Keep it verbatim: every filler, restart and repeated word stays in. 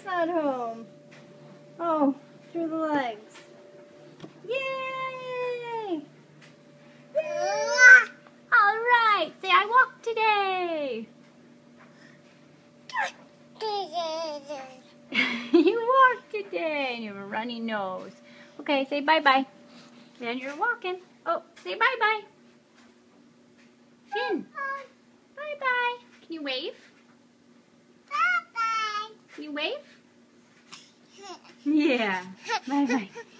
Daddy's not home. Oh, through the legs. Yay! Yay! All right. Say, I walked today. You walked today and you have a runny nose. Okay, say bye-bye. Then you're walking. Oh, say bye-bye. Finn. Bye-bye. Can you wave? Bye-bye. Can you wave? Yeah. Bye-bye.